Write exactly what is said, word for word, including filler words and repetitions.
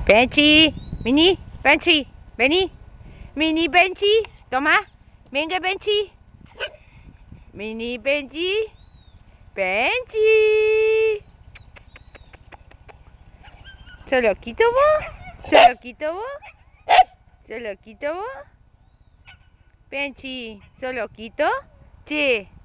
Benchi, Mini, Benchi, vení. Mini, Benchi, toma. Venga, Benchi. Mini, Benchi. Benchi. ¿Se lo quito vos? ¿Se lo quito vos? ¿Se lo quito vos? Benchi, ¿se lo quito? Sí.